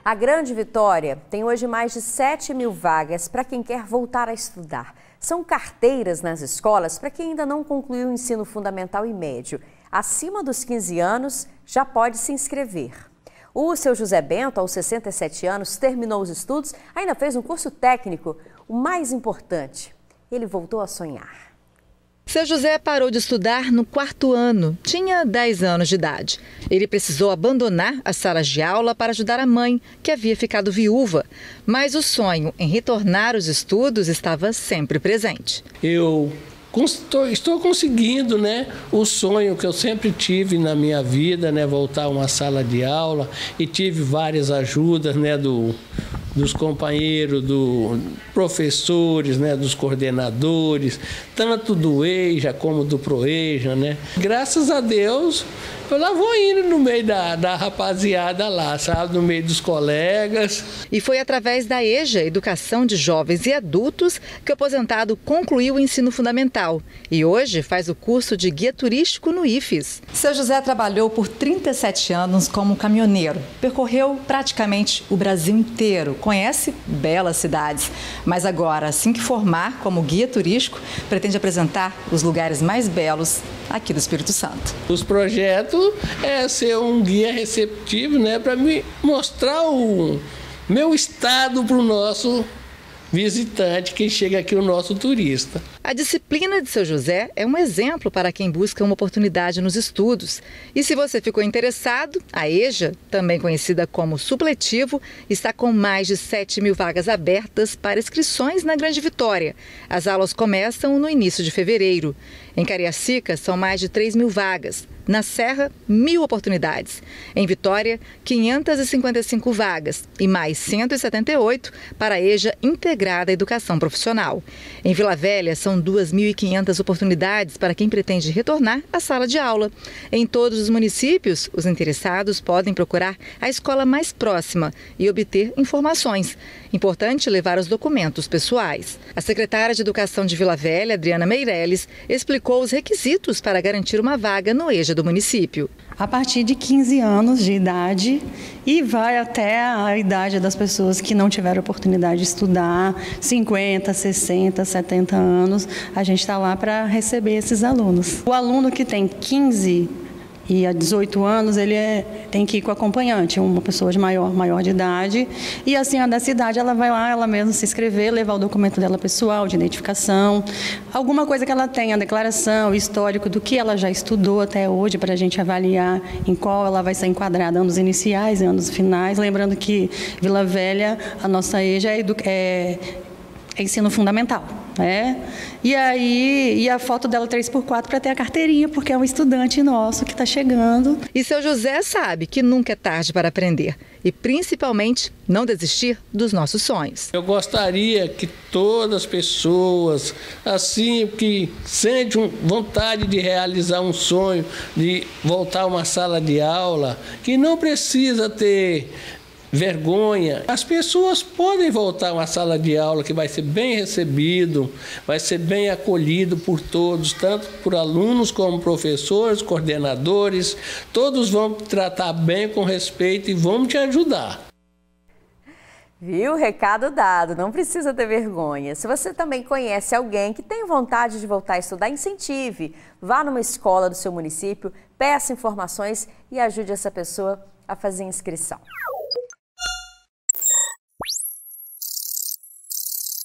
A Grande Vitória tem hoje mais de 7 mil vagas para quem quer voltar a estudar. São carteiras nas escolas para quem ainda não concluiu o ensino fundamental e médio. Acima dos 15 anos, já pode se inscrever. O seu José Bento, aos 67 anos, terminou os estudos, ainda fez um curso técnico. O mais importante, ele voltou a sonhar. Seu José parou de estudar no 4º ano, tinha 10 anos de idade. Ele precisou abandonar as salas de aula para ajudar a mãe, que havia ficado viúva. Mas o sonho em retornar aos estudos estava sempre presente. Eu estou conseguindo, o sonho que eu sempre tive na minha vida, voltar a uma sala de aula, e tive várias ajudas, dos companheiros, dos professores, dos coordenadores, tanto do EJA como do PROEJA, Graças a Deus, eu lá vou indo no meio da rapaziada lá, sabe? No meio dos colegas. E foi através da EJA, Educação de Jovens e Adultos, que o aposentado concluiu o ensino fundamental. E hoje faz o curso de guia turístico no IFES. Seu José trabalhou por 37 anos como caminhoneiro. Percorreu praticamente o Brasil inteiro. Conhece belas cidades. Mas agora, assim que formar como guia turístico, pretende apresentar os lugares mais belos aqui do Espírito Santo. Os projetos é ser um guia receptivo, para me mostrar o meu estado para o nosso visitante, que chega aqui, o nosso turista. A disciplina de seu José é um exemplo para quem busca uma oportunidade nos estudos. E se você ficou interessado, a EJA, também conhecida como supletivo, está com mais de 7 mil vagas abertas para inscrições na Grande Vitória. As aulas começam no início de fevereiro. Em Cariacica, são mais de 3 mil vagas. Na Serra, 1.000 oportunidades. Em Vitória, 555 vagas e mais 178 para a EJA integrada à educação profissional. Em Vila Velha, são 2.500 oportunidades para quem pretende retornar à sala de aula. Em todos os municípios, os interessados podem procurar a escola mais próxima e obter informações. Importante levar os documentos pessoais. A secretária de Educação de Vila Velha, Adriana Meirelles, explicou os requisitos para garantir uma vaga no EJA do município. A partir de 15 anos de idade e vai até a idade das pessoas que não tiveram oportunidade de estudar, 50, 60, 70 anos, a gente está lá para receber esses alunos. O aluno que tem 15 e a 18 anos, ele tem que ir com acompanhante, uma pessoa de maior de idade. E assim, a dessa idade, ela vai lá, ela mesma se inscrever, levar o documento dela pessoal, de identificação, alguma coisa que ela tenha, declaração, histórico do que ela já estudou até hoje, para a gente avaliar em qual ela vai ser enquadrada, anos iniciais e anos finais. Lembrando que Vila Velha, a nossa EJA é ensino fundamental. E a foto dela 3x4 para ter a carteirinha, porque é um estudante nosso que está chegando. E seu José sabe que nunca é tarde para aprender e principalmente não desistir dos nossos sonhos. Eu gostaria que todas as pessoas, assim, que sentem vontade de realizar um sonho, de voltar a uma sala de aula, que não precisa ter vergonha. As pessoas podem voltar a uma sala de aula que vai ser bem recebido, vai ser bem acolhido por todos, tanto por alunos como professores, coordenadores. Todos vão te tratar bem, com respeito, e vão te ajudar. Viu? Recado dado, não precisa ter vergonha. Se você também conhece alguém que tem vontade de voltar a estudar, incentive. Vá numa escola do seu município, peça informações e ajude essa pessoa a fazer inscrição.